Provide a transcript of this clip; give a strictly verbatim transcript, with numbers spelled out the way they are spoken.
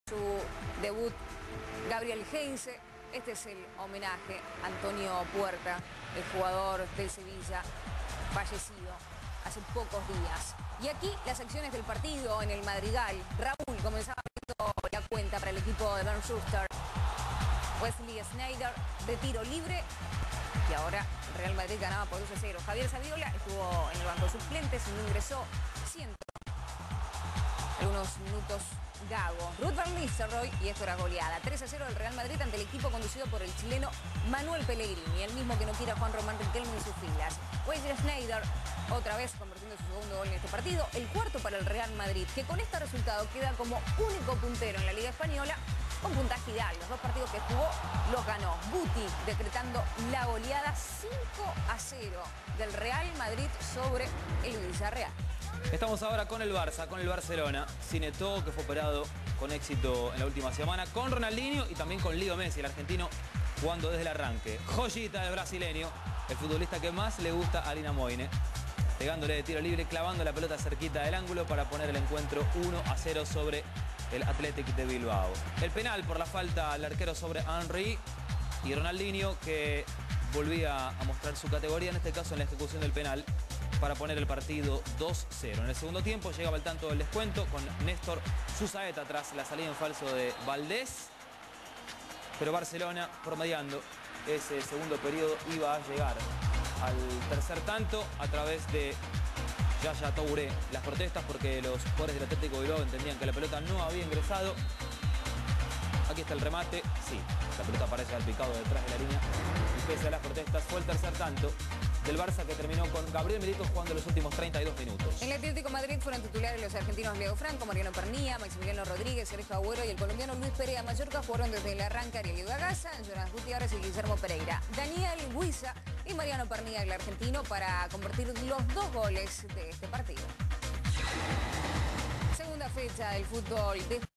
Su debut Gabriel Heinze. Este es el homenaje a Antonio Puerta, el jugador del Sevilla, fallecido hace pocos días. Y aquí las acciones del partido en el Madrigal. Raúl comenzaba viendo la cuenta para el equipo de Bernd Schuster. Wesley Sneijder de tiro libre. Y ahora Real Madrid ganaba por dos a cero. Javier Saviola estuvo en el banco de suplentes y no ingresó. Siento. Algunos minutos Gago. Ruud van Nistelrooy y esto era goleada. tres a cero del Real Madrid ante el equipo conducido por el chileno Manuel Pellegrini, el mismo que no quiere a Juan Román Riquelme en sus filas. Wesley Sneijder otra vez convirtiendo su segundo gol en este partido, el cuarto para el Real Madrid, que con este resultado queda como único puntero en la Liga Española con puntaje ideal. Los dos partidos que jugó los ganó. Guti decretando la goleada cinco a cero del Real Madrid sobre el Villarreal. Estamos ahora con el Barça, con el Barcelona. Sin Eto'o, que fue operado con éxito en la última semana, con Ronaldinho y también con Leo Messi, el argentino, jugando desde el arranque. Joyita del brasileño, el futbolista que más le gusta a Lina Moine, pegándole de tiro libre, clavando la pelota cerquita del ángulo para poner el encuentro uno a cero sobre el Athletic de Bilbao. El penal por la falta al arquero sobre Henry y Ronaldinho, que volvía a mostrar su categoría, en este caso en la ejecución del penal, para poner el partido dos cero. En el segundo tiempo llegaba el tanto del descuento con Néstor Susaeta tras la salida en falso de Valdés. Pero Barcelona, promediando ese segundo periodo, iba a llegar al tercer tanto a través de Yaya Touré. Las protestas porque los jugadores del Atlético de Bilbao entendían que la pelota no había ingresado. Aquí está el remate. Sí, la pelota aparece al picado detrás de la línea. Y pese a las protestas, fue el tercer tanto del Barça, que terminó con Gabriel Milito jugando los últimos treinta y dos minutos. En el Atlético de Madrid fueron titulares los argentinos Leo Franco, Mariano Pernía, Maximiliano Rodríguez, Sergio Agüero y el colombiano Luis Perea. Mallorca jugaron desde el arranque Ariel Udagaza, Jonas Gutiérrez y Guillermo Pereira. Daniel Huiza y Mariano Pernía, el argentino, para convertir los dos goles de este partido. Segunda fecha del fútbol de